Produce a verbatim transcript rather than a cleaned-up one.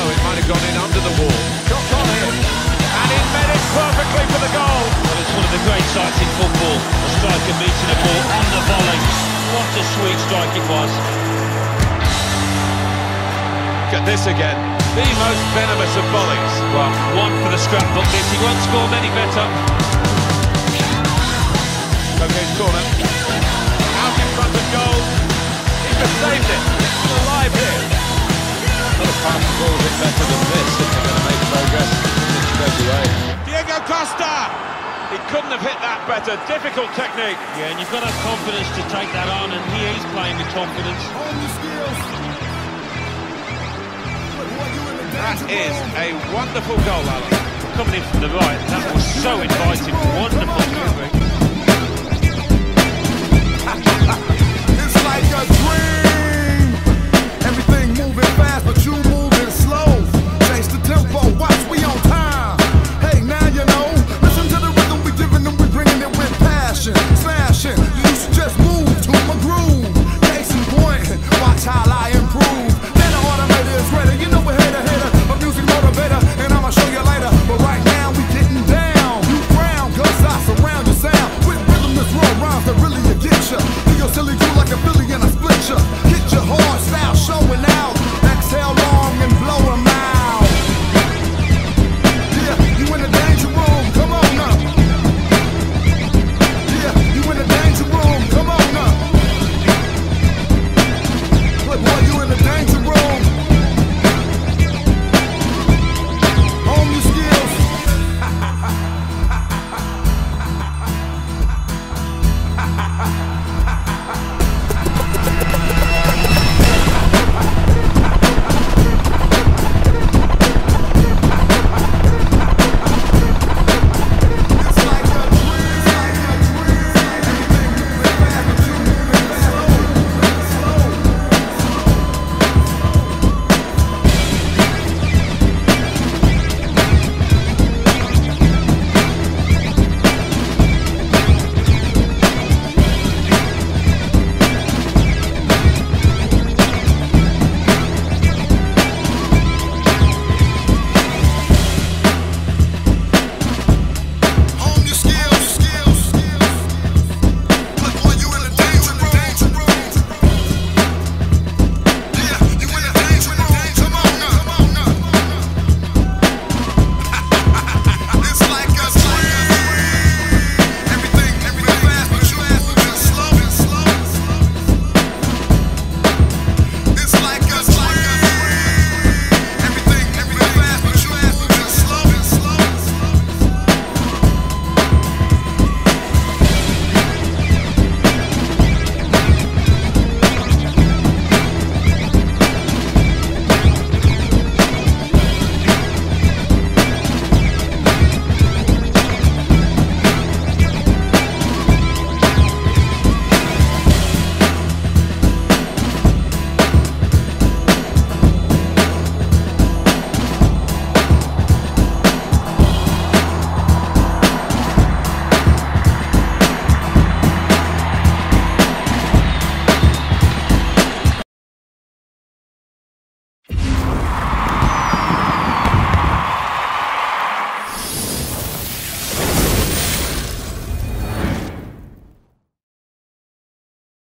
it might have gone in under the wall. Shot on him, and he met it perfectly for the goal. Well, it's one of the great sights in football. A striker meeting a ball on the volley. What a sweet strike it was. Look at this again. The most venomous of volleys. Well, one for the scrapbook this. He won't score many better. Koke's corner. Out in front of goal. He just saved it. It's still alive here. Not a pass the ball a bit better than this if they're going to make progress in straight away. Diego Costa! He couldn't have hit that better. Difficult technique. Yeah, and you've got to have confidence to take that on, and he is playing with confidence. That is a wonderful goal, Alan. Coming in from the right, that was so inviting. Wonderful delivery.